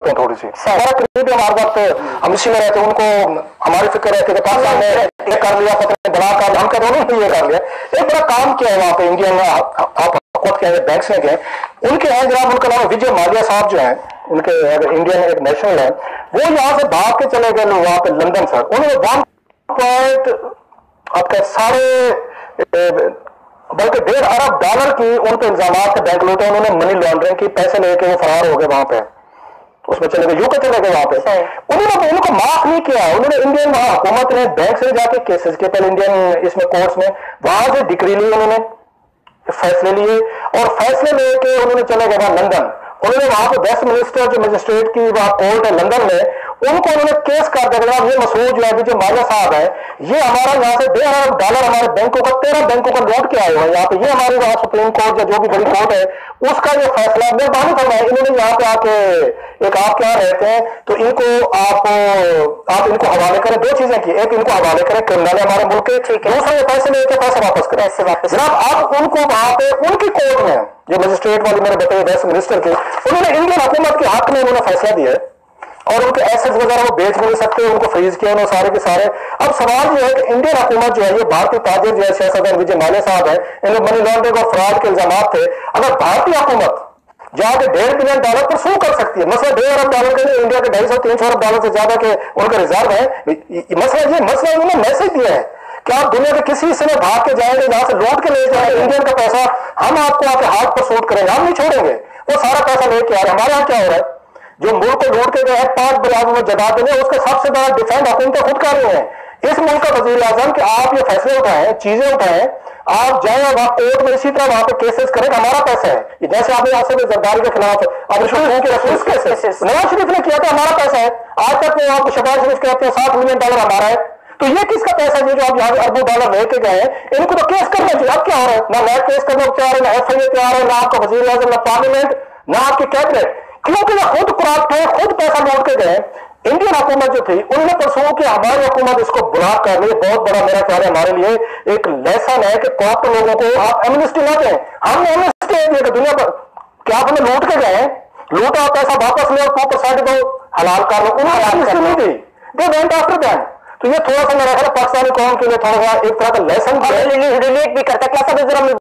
थोड़ी सी हमारा करीब हमारे वक्त हम इसी में रहते, उनको हमारी फिक्र रहती है पाकिस्तान ने ये कर लिया, पता नहीं बड़ा कर, हम कहते उन्होंने ये कर लिया। एक बड़ा काम किया है वहां पे इंडियन आप हुकूमत के बैंक में गए, उनके हैं जनाब, उनका नाम विजय माल्या साहब जो है, उनके इंडियन एक नेशनल है, वो यहाँ से भाग के चले गए वहां पे लंदन सर। उन्होंने 1 आपका बल्कि $1.5 अरब की उन पे इल्जाम थे बैंक लूटे, उन्होंने मनी लॉन्ड्रिंग की, पैसे लेके वो फरार हो गए वहां पे, उसमें चले गए, यूके चले गए वहां पे। उन्होंने उनको माफ नहीं किया, उन्होंने इंडियन वहां हुकूमत ने बैंक से जाके केसेस के पहले इंडियन इसमें कोर्ट्स में वहां से डिक्री ली, उन्होंने फैसले लिए और फैसले लेके उन्होंने चले गए वहां लंदन। उन्होंने वहां पे वेस्ट मिनिस्टर जो मजिस्ट्रेट की वहां कोर्ट है लंदन में, उनको उन्होंने केस कर दिया, ये मसूद जो है जो माल्या साहब है, ये हमारा यहाँ से $1.5 अरब हमारे बैंकों का 13 बैंकों का लौट के आए हुए हैं यहाँ पे, ये हमारे वहां सुप्रीम कोर्ट या जो भी बड़ी कोर्ट है उसका ये फैसला मेहरबानी फरमाए। इन्होंने यहाँ पे आके एक आप क्या रहते हैं तो इनको आप इनको हवाले करें, 2 चीजें की, एक इनको हवाले करें क्रिमिनल हमारे मुल्क के, दूसरा ये पैसे लेके पैसे वापस करें जनाब। आप उनको वहां पे उनकी कोर्ट में जो मजिस्ट्रेट वाली मैंने बताया वेस्ट मिनिस्टर के, उन्होंने इंडियन हुकूमत के हक में उन्होंने फैसला दिया है और उनके एसेट्स वगैरह वो बेच नहीं सकते, उनको फ्रीज किया उन्होंने सारे के सारे। अब सवाल ये है कि इंडियन हुकूमत जो है, ये भारतीय ताजिर जो है सियासतदान विजय माल्या साहब है, इन्हें मनी लॉन्ड्रिंग और फ्रॉड के इल्जाम थे। अगर भारतीय हुकूमत जाके $1.5 बिलियन पर सू कर सकती है, मसला $1.5 अरब के लिए इंडिया के $250-300 अरब से ज्यादा के उनका रिजर्व है, मसला उन्होंने मैसेज दिया है कि आप दुनिया के किसी हिस्से में भाग के जाएंगे, जहां से लूट के ले जाएंगे, इंडियन का पैसा हम आपको आपके हाथ पर सूट करेंगे, हम नहीं छोड़ेंगे, वो सारा पैसा लेके आ रहे हैं। हमारे यहाँ क्या हो रहा है, जो मुल्क को लूट के गए हैं 5 बिलियन में जवाब देंगे, उसका सबसे बड़ा डिफेंड हुकूमत खुद कर रहे हैं इस मुल्क का वजीर आजम कि आप ये फैसले उठाएं, चीजें उठाएं, आप जाए वहां कोर्ट में इसी तरह वहां पे केसेस करें, हमारा पैसा है। जैसे आपने यहाँ से जरदारी के खिलाफ नवाज शरीफ ने किया था, हमारा पैसा है, आज तक वो आपको शहबाज शरीफ कहते हैं $60 मिलियन हमारा है, तो ये किसका पैसा है जो आप यहाँ $अरबों लेके गए हैं, इनको तो केस करना चाहिए। अब क्या हो रहा है, ना मैं केस करना तैयार है, ना FIA तैयार है, ना आपका वजीर आजम, ना पार्लियामेंट, ना आपकी कैबिनेट, क्योंकि ये खुद करप्ट है, खुद पैसा लौट के गए। इंडियन हुकूमत जो थी उन्होंने परसों कि हमारी हुकूमत इसको ब्लॉक कर रही है, बहुत बड़ा मेरा ख्याल है हमारे लिए एक लेसन है कि करप्ट लोगों को आप एमनेस्टी ना दें। हमने एमनेस्टी दिया कि दुनिया पर क्या आप हमें लूट के गए, लूटा पैसा वापस ले और 2% दो, हलाल कर लो, उन्होंने एमनेस्टी नहीं दी, दे वेंट आफ्टर दैट। तो ये थोड़ा सा मेरा ख्याल पाकिस्तानी कौम के लिए थोड़ा सा एक तरह का लेसन रिलीफ भी करता है।